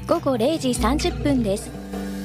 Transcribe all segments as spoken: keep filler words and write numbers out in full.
ごごれいじさんじゅっぷんです。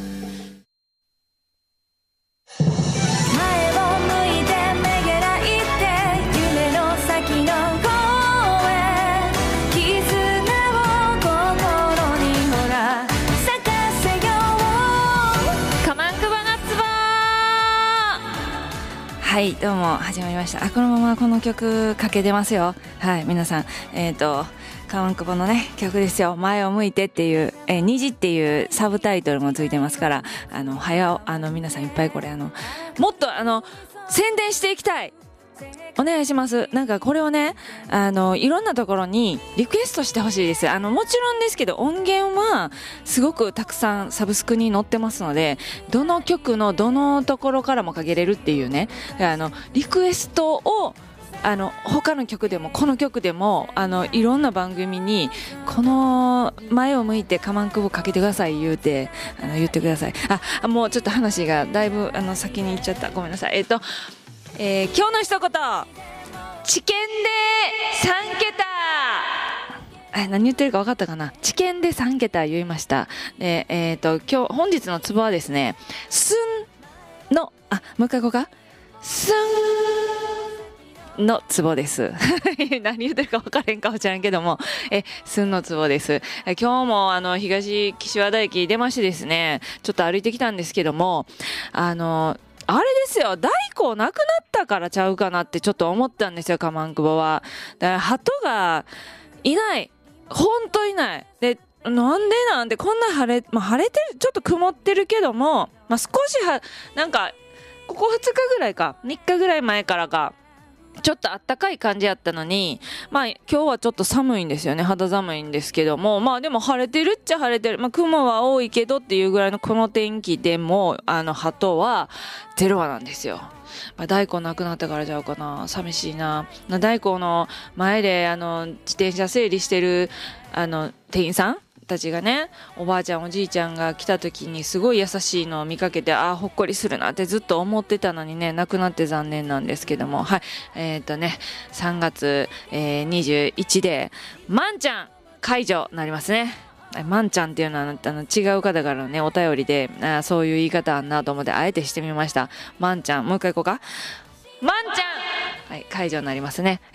はいどうも始まりました。あこのままこの曲かけてますよ。はい皆さんえっ、ー、とカマンクボのね曲ですよ。前を向いてっていう、えー、虹っていうサブタイトルもついてますから、あの早あの皆さんいっぱいこれあのもっとあの宣伝していきたい。お願いします。なんかこれをねあのいろんなところにリクエストしてほしいです。あのもちろんですけど音源はすごくたくさんサブスクに載ってますので、どの曲のどのところからもかけれるっていうね、あのリクエストをあの他の曲でもこの曲でもあのいろんな番組にこの前を向いてカマンクボかけてください言うてあの言ってください。あもうちょっと話がだいぶあの先に行っちゃった。ごめんなさい。えっとえー、今日の一言、知見でさんけた。何言ってるか分かったかな。知見でさんけた言いました。でえっ、ー、と今日本日のツボはですね、すんのあもう一回こうかすんのツボです。何言ってるか分からへんかもしれんけども、えすんのツボです。え今日もあの東岸和田駅出ましてですね、ちょっと歩いてきたんですけども、あのあれですよ、大根なくなったからちゃうかなってちょっと思ったんですよ、カマンクボは。だから鳩がいない。ほんといない。で、なんでなんでこんな晴れ、まあ、晴れてる、ちょっと曇ってるけども、まあ、少しは、なんか、ここふつかぐらいか、みっかぐらい前からか、ちょっとあったかい感じやったのに、まあ今日はちょっと寒いんですよね。肌寒いんですけども、まあでも晴れてるっちゃ晴れてる。まあ雲は多いけどっていうぐらいのこの天気でも、あの鳩はゼロ羽なんですよ。まあ、大根なくなったからちゃうかな。寂しいな。大根の前であの自転車整理してるあの店員さんたちがね、おばあちゃんおじいちゃんが来た時にすごい優しいのを見かけて、ああほっこりするなってずっと思ってたのにね、亡くなって残念なんですけども、はいえっ、ー、とねさんがつ、えー、にじゅういちでまんちゃん解除になりますね。まんちゃんっていうのはあの違う方からのねお便りで、あそういう言い方あんなと思ってあえてしてみました。まんちゃんもう一回いこうか。まんちゃんはい解除になりますね。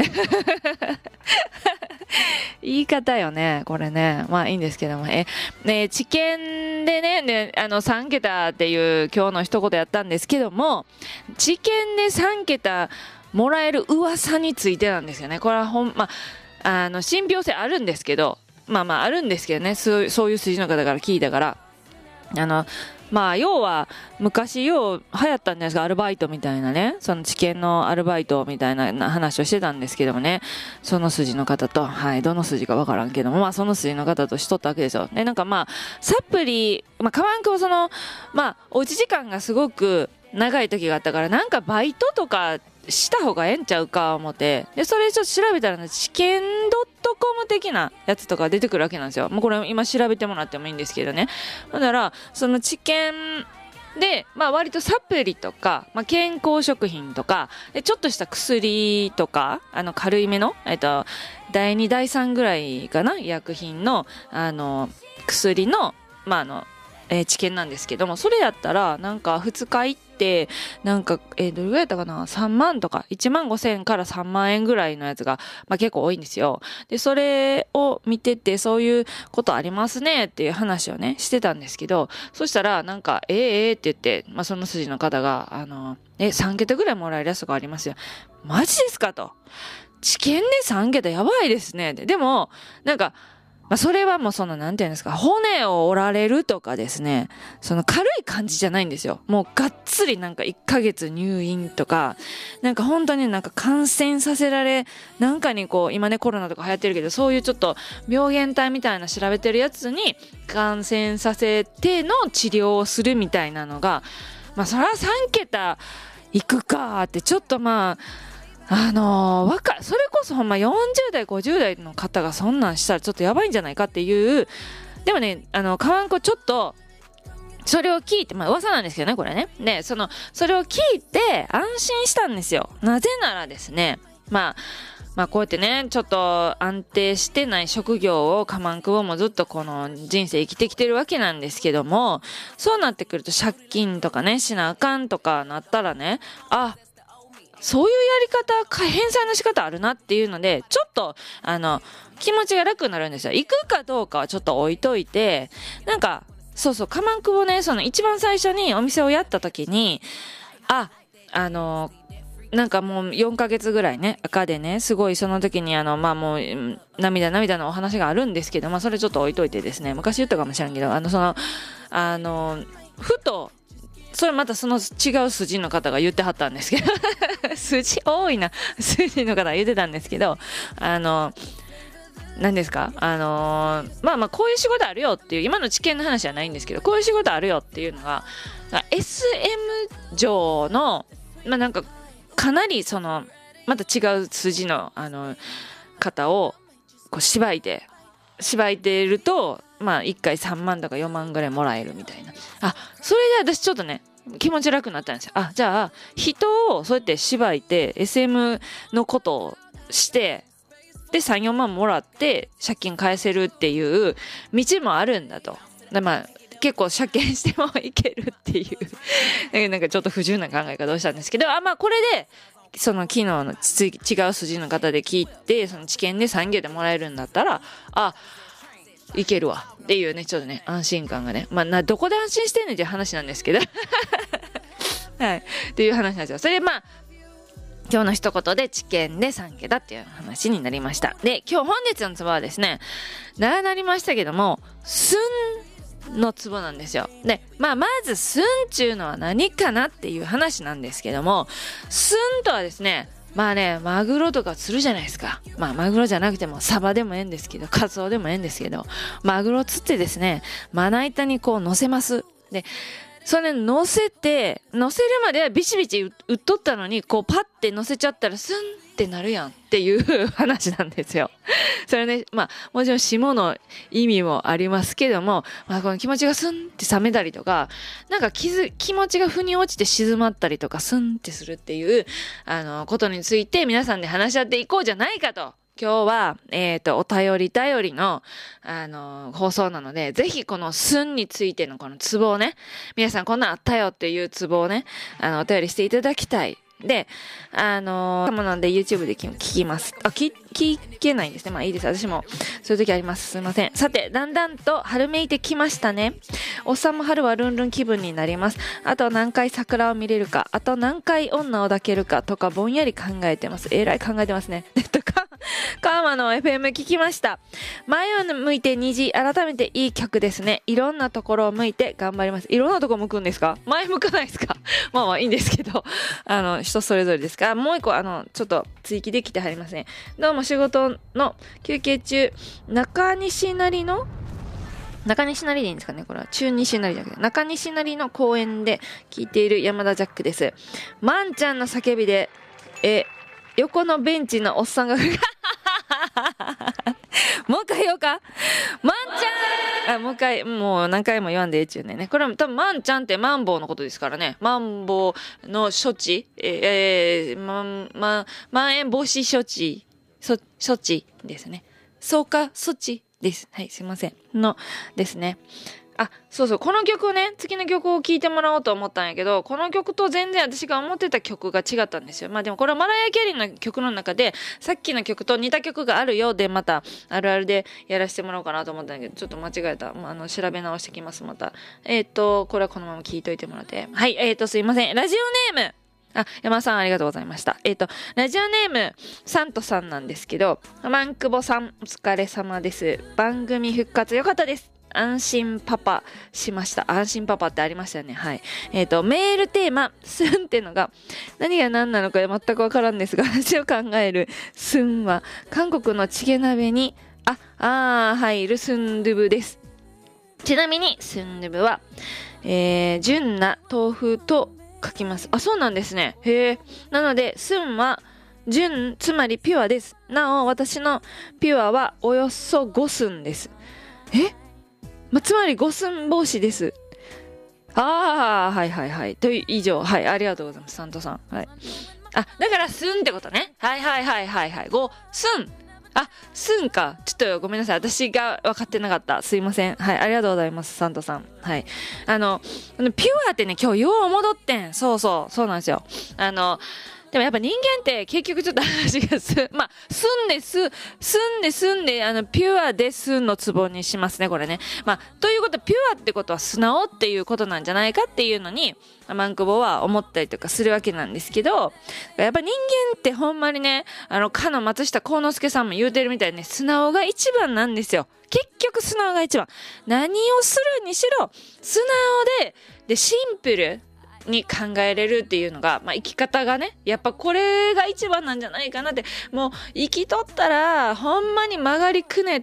言い方よねこれね。まあいいんですけども、えね知見でねねあのさんけたっていう今日の一言やったんですけども、知見でさんけたもらえる噂についてなんですよね。これはほんまあの信憑性あるんですけど、まあまああるんですけどね、そうそういう筋の方から聞いたから、あのまあ要は昔よう流行ったんじゃないですか、アルバイトみたいなね、その知見のアルバイトみたいな話をしてたんですけどもね、その筋の方と、はいどの筋かわからんけども、まあその筋の方としとったわけですよ。でなんかまあサプリ、まあカマンクをそのまあおうち時間がすごく長い時があったから、なんかバイトとかした方がええんちゃうか思って、でそれちょっと調べたらね、知見 .com 的なやつとか出てくるわけなんですよ。もうこれ今調べてもらってもいいんですけどね。だからその知見で、まあ、割とサプリとか、まあ、健康食品とかでちょっとした薬とか、あの軽いめの、えっと、だいにだいさんぐらいかな、医薬品のあの薬の、まああのえー、知見なんですけども、それやったらなんかふつか行ってなんか、えー、どれぐらいやったかな、さんまんとかいちまんごせんからさんまんえんぐらいのやつが、まあ、結構多いんですよ。でそれを見てて、そういうことありますねっていう話をねしてたんですけど、そしたらなんかえー、えー、って言って、まあ、その筋の方があのえさんけたぐらいもらえるやつとかありますよ。マジですかと。知見でさんけたやばいですね。でもなんかまあ、それはもうその、なんていうんですか、骨を折られるとかですね、その軽い感じじゃないんですよ。もうがっつりなんかいっかげつ入院とか、なんか本当になんか感染させられ、なんかにこう、今ねコロナとか流行ってるけど、そういうちょっと病原体みたいな調べてるやつに感染させての治療をするみたいなのが、まあそれはさんけたいくかってちょっとまあ、あのー、わか、それこそほんまよんじゅうだい、ごじゅうだいの方がそんなんしたらちょっとやばいんじゃないかっていう、でもね、あの、カワンコちょっと、それを聞いて、まあ噂なんですけどね、これね。で、その、それを聞いて安心したんですよ。なぜならですね、まあ、 まあこうやってね、ちょっと安定してない職業をカマンクボもずっとこの人生生きてきてるわけなんですけども、そうなってくると借金とかね、しなあかんとかなったらね、あ、そういうやり方、返済の仕方あるなっていうので、ちょっと、あの、気持ちが楽になるんですよ。行くかどうかはちょっと置いといて、なんか、そうそう、カマンクボね、その一番最初にお店をやった時に、あ、あの、なんかもうよんかげつぐらいね、赤でね、すごいその時にあの、まあもう、涙涙のお話があるんですけど、まあそれちょっと置いといてですね、昔言ったかもしれんけど、あの、その、あの、ふと、それまたその違う筋の方が言ってはったんですけど筋多いな筋の方が言ってたんですけど、あの何ですか、あのー、まあまあこういう仕事あるよっていう、今の知見の話じゃないんですけど、こういう仕事あるよっていうのが エスエム 上のまあなんかかなりそのまた違う筋のあの方をこう縛いて縛いてると、まあいっかいさんまんとかよまんぐらいもらえるみたいな。あ、それで私ちょっとね、気持ち楽になったんですよ。あ、じゃあ、人をそうやって縛いて エスエム のことをして、でさん、よんまんもらって借金返せるっていう道もあるんだと。でまあ結構借金してもいけるっていうなんかちょっと不自由な考え方をしたんですけど、あ、まあこれで、その昨日の違う筋の方で聞いて、その知見で産業でもらえるんだったら、あ、いけるわっていうね、ちょっとね、安心感がね、まあな、どこで安心してんねんっていう話なんですけどはい、っていう話なんですよ。それでまあ今日の一言で知見で産業だっていう話になりました。で、今日本日のツボはですね、長なりましたけども、すんのツボなんですよ。で、まあまずすんちゅうのは何かなっていう話なんですけども、すんとはですね、まあね、マグロとか釣るじゃないですか。まあマグロじゃなくてもサバでもええんですけど、カツオでもええんですけど、マグロ釣ってですね、まな板にこう乗せます。で、それ乗せて、乗せるまではビチビチ打っとったのに、こうパッて乗せちゃったらスンってなるやんっていう話なんですよ。それね、まあもちろん下の意味もありますけども、まあこの気持ちがスンって冷めたりとか、なんか気づ気持ちが腑に落ちて静まったりとかスンってするっていう、あの、ことについて皆さんで話し合っていこうじゃないかと。今日は、えっと、お便り頼りの、あのー、放送なので、ぜひこのすんについてのこのツボをね、皆さんこんなんあったよっていうツボをね、あの、お便りしていただきたい。で、あのー、なので YouTube で聞きます。あ、聞、聞けないんですね。まあいいです。私もそういう時あります。すいません。さて、だんだんと春めいてきましたね。おっさんも春はルンルン気分になります。あと何回桜を見れるか、あと何回女を抱けるかとかぼんやり考えてます。えらい考えてますね。とか、カーマの エフエム 聞きました。前を向いて虹、改めていい曲ですね。いろんなところを向いて頑張ります。いろんなところ向くんですか？前向かないですか？まあまあいいんですけど、あの、人それぞれですから、もう一個、あの、ちょっと追記できてはりません。どうも仕事の休憩中、中西成の中西成でいいんですかね、これは。中西成じゃなくて、中西成の公園で聞いている山田ジャックです。まんちゃんの叫びで、え、横のベンチのおっさんが、もう一回言おうか。まんちゃんあ、もう一回、もう何回も言わんでええっちゅうね。これは多分まんちゃんってマンボウのことですからね。マンボウの処置、えー、まん、ま、まん延防止処置、そ、処置ですね。そうか、措置です。はい、すいません。の、ですね。あ、そうそう、この曲をね、次の曲を聴いてもらおうと思ったんやけど、この曲と全然私が思ってた曲が違ったんですよ。まあでもこれはマライア・キャリーの曲の中で、さっきの曲と似た曲があるようで、またあるあるでやらせてもらおうかなと思ったんやけど、ちょっと間違えた。まあ、あの、調べ直してきます、また。えっと、これはこのまま聴いといてもらって。はい、えっと、すいません。ラジオネームあ、山田さんありがとうございました。えっと、ラジオネーム、サントさんなんですけど、マンクボさん、お疲れ様です。番組復活よかったです。安心パパしました。安心パパってありましたよね。はい。えっと、メールテーマ、スンってのが、何が何なのか全くわからんですが、私を考えるスンは、韓国のチゲ鍋に、あ、あー、入るスンドゥブです。ちなみに、スンドゥブは、えー、純な豆腐と書きます。あ、そうなんですね。へえ。なので、スンは、純、つまりピュアです。なお、私のピュアはおよそごスンです。えま、つまり五寸法師です。ああ、はいはいはい。という以上、はい、ありがとうございます、サントさん。はい。 あ、だからすんってことね。はいはいはいはいはい。ご、すん。あ、すんか。ちょっとごめんなさい。私が分かってなかった。すいません。はい。ありがとうございます。サンタさん。はい。あの、ピュアってね、今日よう戻ってん。そうそう。そうなんですよ。あの、でもやっぱ人間って結局ちょっと話がす、まあ、すんで、す、すんで、すんで、あの、ピュアですんのツボにしますね、これね。まあ、ということは、ピュアってことは素直っていうことなんじゃないかっていうのに、マンクボは思ったりとかするわけなんですけど、やっぱ人間ってほんまにね、あの、かの松下幸之助さんも言うてるみたいにね、素直が一番なんですよ。結局素直が一番。何をするにしろ、素直で、で、シンプル。に考えれるっていうのが、まあ、生き方がね、やっぱこれが一番なんじゃないかなって、もう生きとったら、ほんまに曲がりくねって、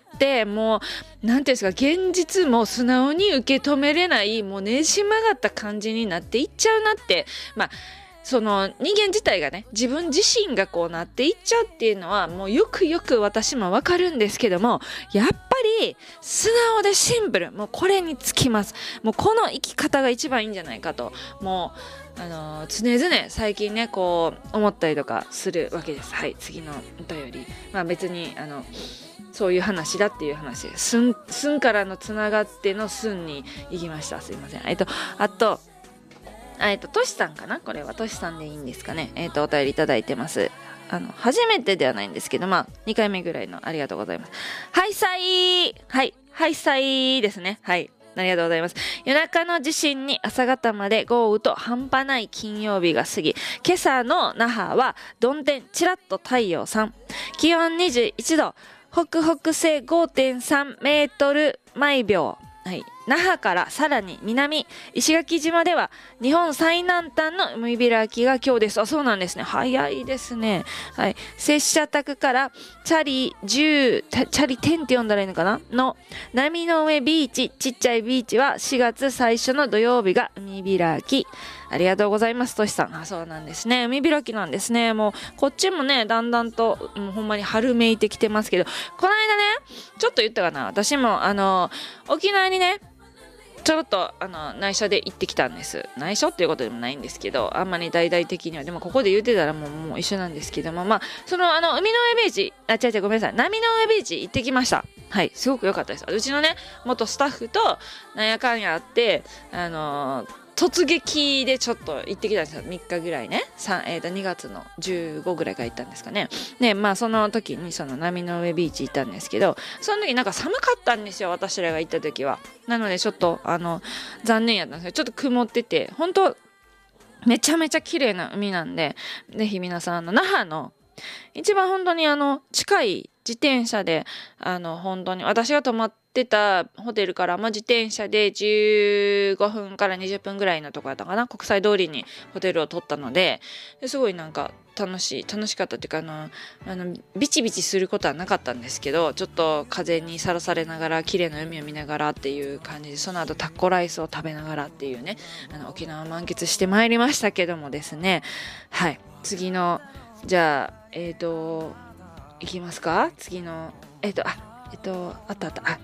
もう、なんていうんですか、現実も素直に受け止めれない、もうねじ曲がった感じになっていっちゃうなって、まあ、その人間自体がね、自分自身がこうなっていっちゃうっていうのは、もうよくよく私もわかるんですけども、やっぱり素直でシンプル、もうこれにつきます。もうこの生き方が一番いいんじゃないかと、もう、あのー、常々最近ね、こう思ったりとかするわけです。はい、次のお便り。まあ別に、あの、そういう話だっていう話です。すん、すんからのつながってのすんに行きました。すいません。えっと、あと、えっと、としさんかなこれはとしさんでいいんですかね。えっと、お便りいただいてます。あの、初めてではないんですけど、まあ、にかいめぐらいのありがとうございます。はいさいはい、はいさいですね。はい。ありがとうございます。夜中の地震に朝方まで豪雨と半端ない金曜日が過ぎ、今朝の那覇はどんでんちらっと太陽さん。気温にじゅういちど、北北西 ごてんさんメートル毎秒。はい。那覇からさらに南、石垣島では日本最南端の海開きが今日です。あ、そうなんですね。早いですね。はい。拙者宅からチャリじゅう、チャリじゅうって呼んだらいいのかなの波の上ビーチ、ちっちゃいビーチはしがつ最初の土曜日が海開き。ありがとうございます、としさん。あ、そうなんですね。海開きなんですね。もう、こっちもね、だんだんと、もうほんまに春めいてきてますけど、この間ね、ちょっと言ったかな。私も、あの、沖縄にね、ちょっとあの内緒で行ってきたんです。内緒っていうことでもないんですけど、あんまり大々的には、でもここで言ってたらもうもう一緒なんですけども、まあそのあの海の上ビーチ、あ違う違うごめんなさい、波の上ビーチ行ってきました。はい、すごく良かったです。うちのね元スタッフとなんやかんやあって、あのー突撃でちょっと行ってきたんですよ。みっかぐらいね。えー、とにがつのじゅうごぐらいから行ったんですかね。で、まあその時にその波の上ビーチ行ったんですけど、その時なんか寒かったんですよ。私らが行った時は。なのでちょっとあの、残念やったんですけど、ちょっと曇ってて、本当めちゃめちゃ綺麗な海なんで、ぜひ皆さん、あの、那覇の一番本当にあの、近い自転車で、あの、本当に私が泊まってたホテルから、まあ、自転車でじゅうごふんからにじゅっぷんぐらいのとこやったかな。国際通りにホテルを取ったので、ですごいなんか楽しい、楽しかったっていうか、あの、あの、ビチビチすることはなかったんですけど、ちょっと風にさらされながら、綺麗な海を見ながらっていう感じで、その後タッコライスを食べながらっていうね、あの、沖縄を満喫してまいりましたけどもですね、はい、次の、じゃあ、えっと、いきますか次の、えっと、あ、えっと、あったあった、あ、はい。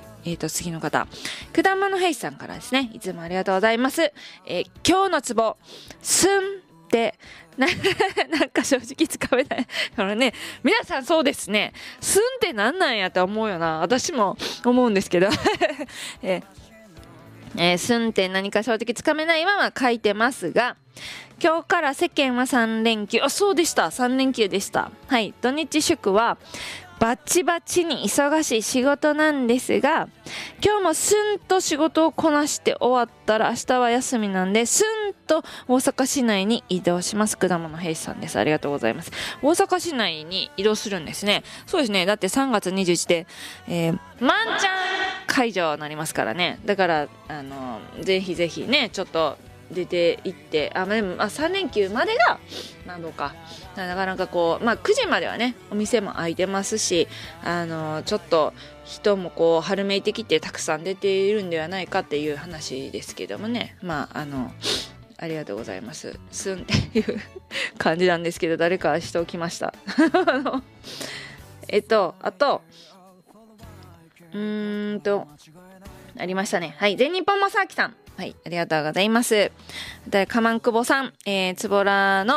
えっと、次の方。くだまのへいさんからですね。いつもありがとうございます。えー、今日のツボ、すんって、な、なんか正直つかめない。あのね、皆さんそうですね。すんってなんなんやと思うよな。私も思うんですけど。えーえー、すんって何か正直つかめないまま書いてますが、今日から世間はさんれんきゅう。あ、そうでした。さんれんきゅうでした。はい。土日祝は、バチバチに忙しい仕事なんですが、今日もスンと仕事をこなして終わったら明日は休みなんで、スンと大阪市内に移動します。果物平さんです。ありがとうございます。大阪市内に移動するんですね。そうですね。だってさんがつにじゅういちで、えー、マンちゃん会場になりますからね。だから、あの、ぜひぜひね、ちょっと、出て行ってあ、まあ、でも、あ、さんれんきゅうまでがまあどうかなかなかこう、まあ、くじまではねお店も開いてますし、あのちょっと人もこう春めいてきてたくさん出ているんではないかっていう話ですけどもね、まああのありがとうございますすんっていう感じなんですけど、誰かしておきましたえっとあとうーんとありましたね。はい、全日本正明さん、はい、ありがとうございます。で、かまんくぼさん、えー、つぼらの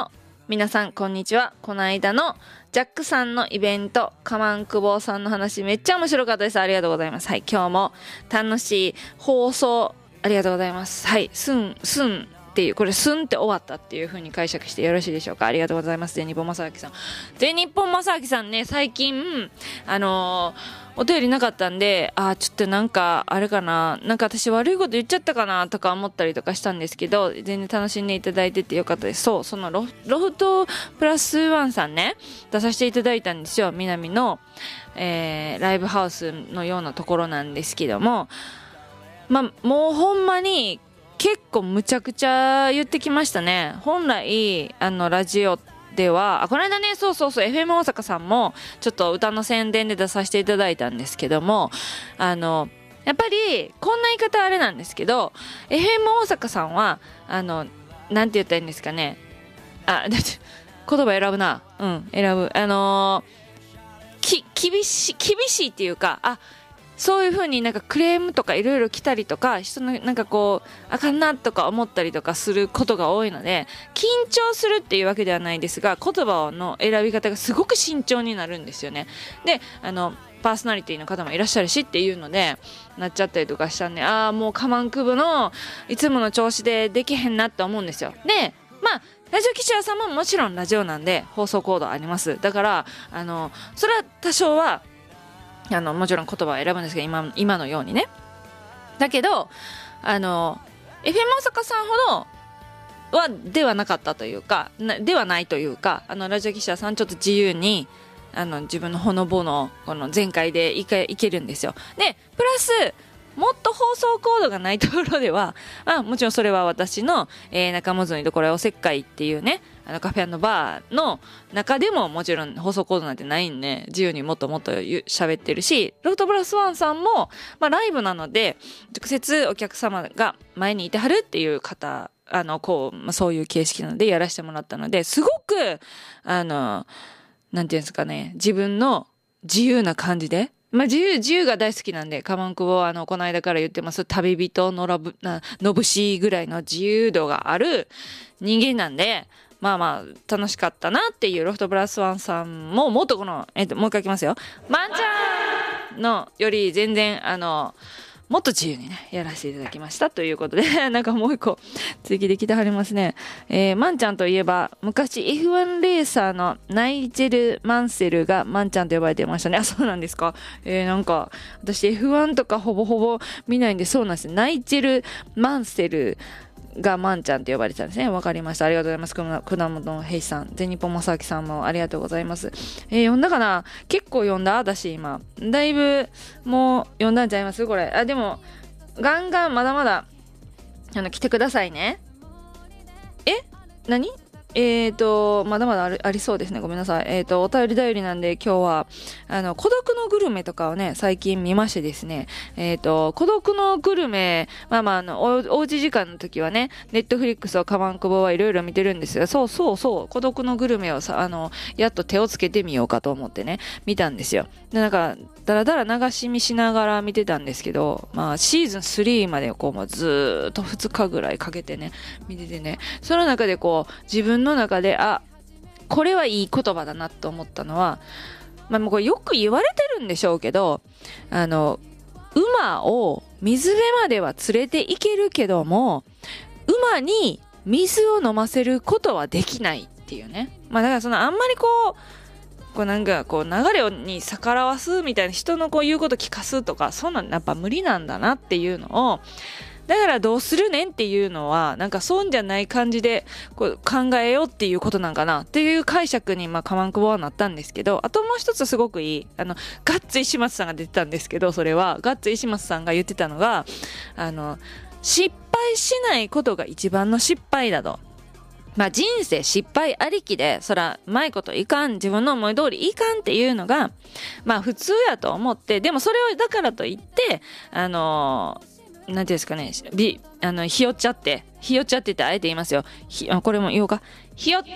皆さんこんにちは。この間のジャックさんのイベント、カマンクボさんの話めっちゃ面白かったです。ありがとうございます。はい、今日も楽しい放送ありがとうございます。はい、スンスンっていう、これスンって終わったっていう風に解釈してよろしいでしょうか。ありがとうございます。全日本正明さん。全日本正明さんね、最近あのーお便りなかったんで、あーちょっとなんかあれかな、なんか私悪いこと言っちゃったかなとか思ったりとかしたんですけど、全然楽しんでいただいててよかったです。そう、そのロフ、ロフトプラスワンさんね、出させていただいたんですよ。南の、えー、ライブハウスのようなところなんですけども、まあ、もうほんまに結構むちゃくちゃ言ってきましたね。本来、あの、ラジオでは、あ、この間ね、そうそうそう、エフエム 大阪さんも、ちょっと歌の宣伝で出させていただいたんですけども、あの、やっぱり、こんな言い方あれなんですけど、エフエム 大阪さんは、あの、なんて言ったらいいんですかね。あ、だって、言葉選ぶな。うん、選ぶ。あのー、き、厳しい、厳しいっていうか、あ、そういう風になんかクレームとかいろいろ来たりとか、人のなんかこう、あかんなとか思ったりとかすることが多いので、緊張するっていうわけではないですが、言葉の選び方がすごく慎重になるんですよね。で、あの、パーソナリティの方もいらっしゃるしっていうので、なっちゃったりとかしたんで、ああ、もうカマンク部のいつもの調子でできへんなって思うんですよ。で、まあ、ラジオ記者さんももちろんラジオなんで放送コードあります。だから、あの、それは多少は、あのもちろん言葉を選ぶんですけど 今, 今のようにね。だけどあの エフエム 大阪さんほどはではなかったというかなではないというか、あのラジオ記者さんちょっと自由にあの自分のほのぼのこの全開でいけ、いけるんですよ。でプラスもっと放送コードがないところでは、まあ、もちろんそれは私の、えー、仲間ずにところおせっかいっていうね、あのカフェ&バーの中でももちろん放送コードなんてないんで、自由にもっともっと喋ってるし、ロフトプラスワンさんも、まあ、ライブなので直接お客様が前にいてはるっていう方、あのこう、まあ、そういう形式なのでやらせてもらったので、すごくあのなんていうんですかね、自分の自由な感じで、まあ、自由、自由が大好きなんで、カマンクボは、あの、この間から言ってます、旅人のらぶ、な、のぶしぐらいの自由度がある人間なんで、まあまあ、楽しかったなっていうロフトプラスワンさんも、もっとこの、えっと、もう一回いきますよ。まんちゃんのより全然、あの、もっと自由にね、やらせていただきましたということで、なんかもう一個、追記できてはりますね。えー、マンちゃんといえば、昔 エフワン レーサーのナイジェル・マンセルがマンちゃんと呼ばれてましたね。あ、そうなんですか。えー、なんか、私 エフワン とかほぼほぼ見ないんで、そうなんですね。ナイジェル・マンセル、がマンちゃんって呼ばれてたんですね。わかりました。ありがとうございます。果物平さん、全日本正明さんもありがとうございます。えー、読んだかな？結構読んだ私今。だいぶもう読んだんちゃいますこれ。あ、でも、ガンガンまだまだ、あの、来てくださいね。え？何？えーと、まだまだある、ありそうですね。ごめんなさい。えーと、お便り頼りなんで今日は、あの、孤独のグルメとかをね、最近見ましてですね。えーと、孤独のグルメ、まあまあ、あの、お、おうち時間の時はね、ネットフリックスをカマンクボはいろいろ見てるんですが、そうそうそう、孤独のグルメをさ、あの、やっと手をつけてみようかと思ってね、見たんですよ。で、なんか、だらだら流し見しながら見てたんですけど、まあ、シーズンスリーまでこう、もうずーっとふつかぐらいかけてね、見ててね、その中でこう、自分の中で、あ、これはいい言葉だなと思ったのは、まあもうこれよく言われてるんでしょうけど、あの、馬を水辺までは連れて行けるけども、馬に水を飲ませることはできないっていうね。まあだからそのあんまりこう、こうなんかこう流れに逆らわすみたいな、人のこう言うこと聞かすとか、そんなんやっぱ無理なんだなっていうのを、だからどうするねんっていうのは、なんかそうじゃない感じでこう考えようっていうことなんかなっていう解釈に、まあ、カマンクボはなったんですけど、あともう一つすごくいい、あの、ガッツ石松さんが出てたんですけど、それは、ガッツ石松さんが言ってたのが、あの、失敗しないことが一番の失敗だと。まあ人生失敗ありきで、そら、うまいこといかん、自分の思い通りいかんっていうのが、まあ普通やと思って、でもそれをだからといって、あのー、なんていうんですかね、び、あの、ひよっちゃって、ひよっちゃってってあえて言いますよ。ひ、これも言おうか。ひよって、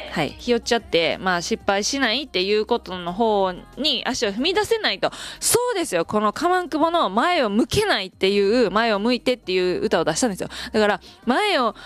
はい、ひよっちゃって、まあ失敗しないっていうことの方に足を踏み出せないと。そうですよ、このカマンクボの前を向けないっていう、前を向いてっていう歌を出したんですよ。だから、前を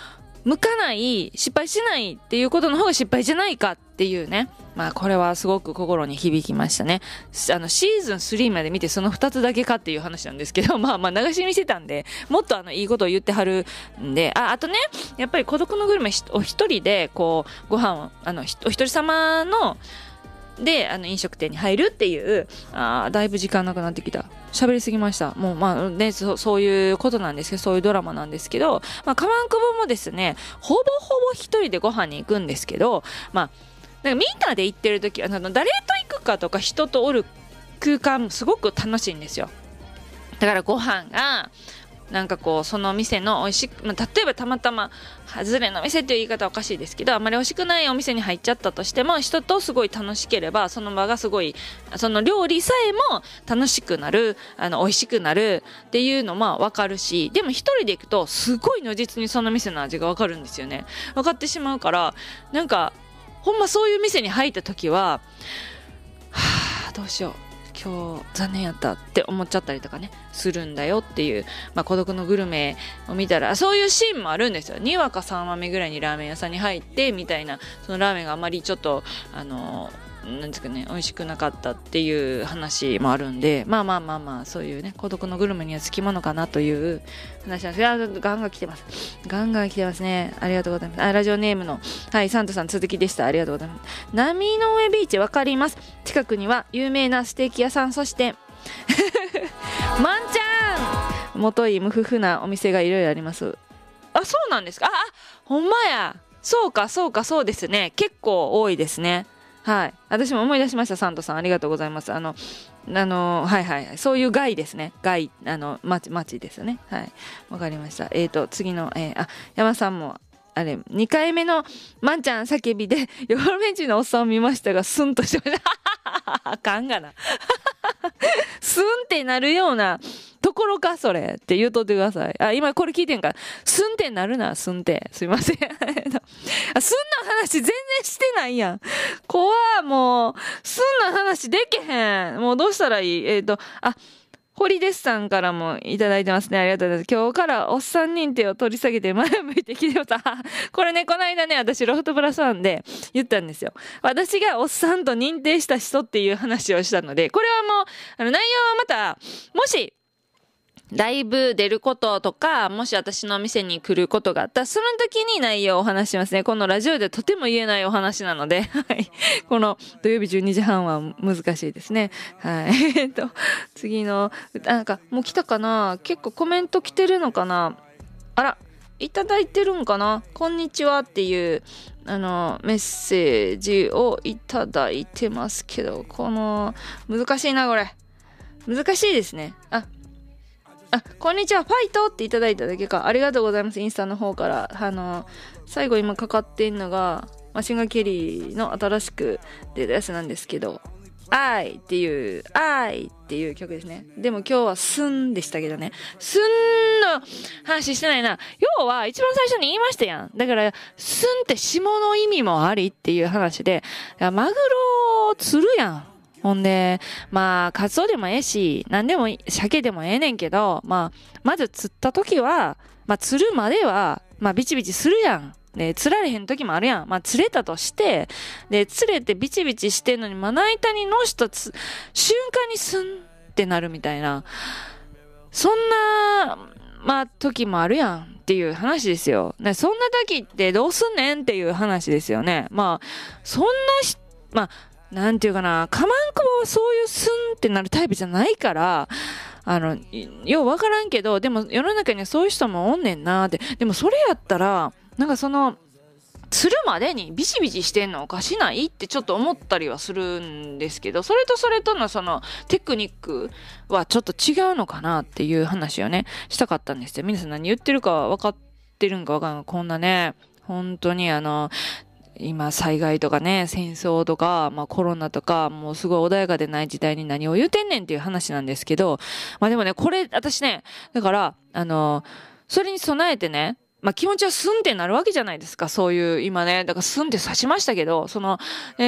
向かない、失敗しないっていうことの方が失敗じゃないかっていうね。まあこれはすごく心に響きましたね。あのシーズンスリーまで見てそのふたつだけかっていう話なんですけど、まあまあ流し見せたんで、もっとあのいいことを言ってはるんで、あ、あとね、やっぱり孤独のグルメお一人でこうご飯を、あのお一人様のであの飲食店に入るっていう、あーだいぶ時間なくなってきた、喋りすぎました。もうまあね、そ、そういうことなんですけど、そういうドラマなんですけど、まあカマンクボもですね、ほぼほぼ一人でご飯に行くんですけど、まあなんかみんなで行ってる時は、あの誰と行くかとか人とおる空間もすごく楽しいんですよ。だからご飯がなんかこうその店の美味しく、まあ、例えばたまたま外れの店っていう言い方はおかしいですけど、あまり美味しくないお店に入っちゃったとしても、人とすごい楽しければその場がすごい、その料理さえも楽しくなる、あの美味しくなるっていうのも分かるし、でも一人で行くとすごい如実にその店の味が分かるんですよね。分かってしまうから、なんかほんまそういう店に入った時は、はあどうしよう今日残念やったって思っちゃったりとかねするんだよっていう、まあ、孤独のグルメを見たらそういうシーンもあるんですよ。にわかさんわめぐらいにラーメン屋さんに入ってみたいな、そのラーメンがあまりちょっとあのなんですかね、美味しくなかったっていう話もあるんで、まあまあまあまあそういうね孤独のグルメにはつきものかなという話なんです。いやガンガン来てます、ガンガン来てますね。ありがとうございます。あ、ラジオネームのはいサンタさん続きでした。ありがとうございます。波の上ビーチわかります。近くには有名なステーキ屋さん、そしてまんちゃんもとい無夫婦なお店がいろいろあります。あ、そうなんですか。ああ、ほんまや、そうかそうか、そうですね、結構多いですね。はい、私も思い出しました。サントさんありがとうございます。あのあのはいはいそういう街ですね。街、あの町町ですね。はい、わかりました。えーと次の、えー、あ山さんもあれにかいめのまんちゃん叫びで横目地のおっさんを見ましたがスンとしてましたあかんがなスンってなるようなところかそれって言うとってください。あ、今これ聞いてんからスンってなるな、スンって、すいませんあ、スンの話全然してないやん。怖ー、もうスンの話できへん。もうどうしたらいい。えっ、ー、とあ堀デスさんからもいただいてますね。ありがとうございます。今日からおっさん認定を取り下げて前向いてきてます。これね、この間ね、私ロフトプラスワンで言ったんですよ。私がおっさんと認定した人っていう話をしたので、これはもう、あの内容はまた、もし、ライブ出ることとか、もし私の店に来ることがあったら、その時に内容をお話しますね。このラジオでとても言えないお話なので、はい。この土曜日じゅうにじはんは難しいですね。はい。えっと、次の、なんか、もう来たかな？結構コメント来てるのかな？あら、いただいてるんかな？こんにちはっていう、あの、メッセージをいただいてますけど、この、難しいな、これ。難しいですね。あ、あ、こんにちは、ファイトっていただいただけか。ありがとうございます。インスタの方から。あの、最後今かかってんのが、マシンガン・ケリーの新しく出たやつなんですけど、愛っていう、愛っていう曲ですね。でも今日はスンでしたけどね。スンの話してないな。要は一番最初に言いましたやん。だから、スンって下の意味もありっていう話で、マグロ釣るやん。ほんで、まあ、カツオでもええし、なんでも鮭でもええねんけど、まあ、まず釣った時は、まあ、釣るまでは、まあ、ビチビチするやん。で、釣られへん時もあるやん。まあ、釣れたとして、で、釣れてビチビチしてんのに、まな板にのしたつ瞬間にスンってなるみたいな、そんな、まあ、時もあるやんっていう話ですよ。ね、そんな時ってどうすんねんっていう話ですよね。まあ、そんなし、まあ、なんていうかな、カマンクボはそういうスンってなるタイプじゃないから、あの、ようわからんけど、でも世の中にはそういう人もおんねんなって。でもそれやったら、なんかその、釣るまでにビシビシしてんのおかしないってちょっと思ったりはするんですけど、それとそれとのそのテクニックはちょっと違うのかなっていう話をね、したかったんですよ。皆さん何言ってるか分かってるんか分かんない。こんなね、本当にあの、今災害とかね、戦争とか、まあコロナとか、もうすごい穏やかでない時代に何を言うてんねんっていう話なんですけど、まあでもね、これ、私ね、だから、あの、それに備えてね、まあ気持ちはスンってなるわけじゃないですか、そういう、今ね、だからスンって刺しましたけど、その、ね、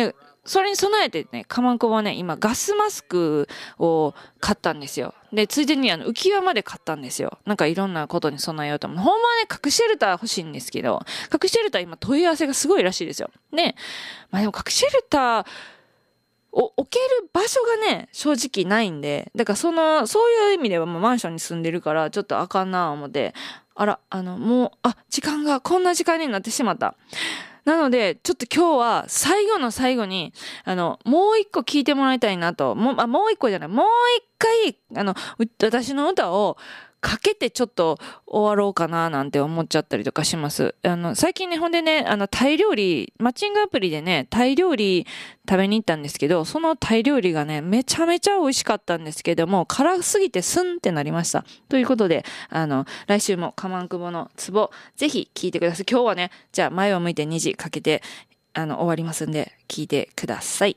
それに備えてね、カマンコバはね、今ガスマスクを買ったんですよ。で、ついでにあの浮き輪まで買ったんですよ。なんかいろんなことに備えようと思う。ほんまはね、隠しシェルター欲しいんですけど、隠しシェルター今問い合わせがすごいらしいですよ。で、まあでも隠しシェルター、お、置ける場所がね、正直ないんで、だからその、そういう意味ではもうマンションに住んでるから、ちょっとあかんなぁ思って、あら、あの、もう、あ、時間が、こんな時間になってしまった。なので、ちょっと今日は最後の最後に、あの、もう一個聞いてもらいたいなと、もう、あ、もう一個じゃない、もう一回、あの、私の歌を、かけてちょっと終わろうかななんて思っちゃったりとかします。あの、最近ね、ほんでね、あの、タイ料理、マッチングアプリでね、タイ料理食べに行ったんですけど、そのタイ料理がね、めちゃめちゃ美味しかったんですけども、辛すぎてスンってなりました。ということで、あの、来週もカマンクボのツボ、ぜひ聞いてください。今日はね、じゃあ前を向いてにじかけて、あの、終わりますんで、聞いてください。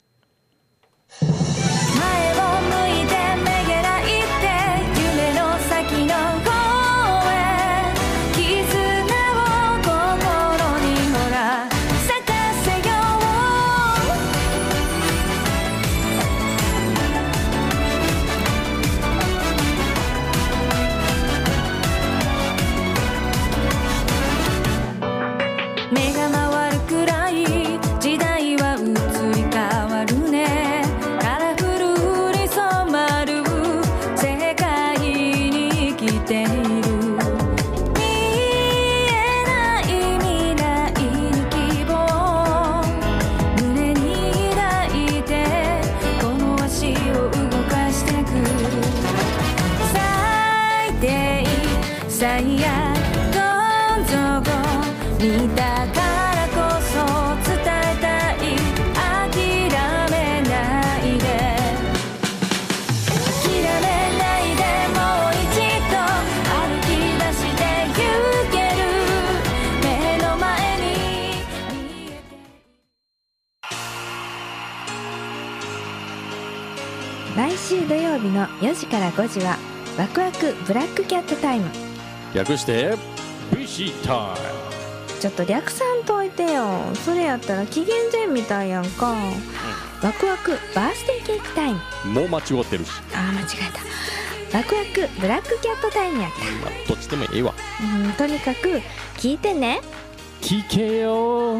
毎週土曜日のよじからごじはワクワクブラックキャットタイム、 略してビシータイム。 ちょっと略さんといてよ。それやったら紀元前みたいやんか、うん、ワクワクバースデーケーキタイムもう間違ってるし。 あー間違えた。ワクワクブラックキャットタイムやった、 まあ、どっちでもええわ、 うん、とにかく聞いてね。 聞けよ。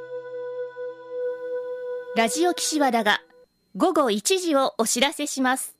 ラジオ岸和田が午後いちじをお知らせします。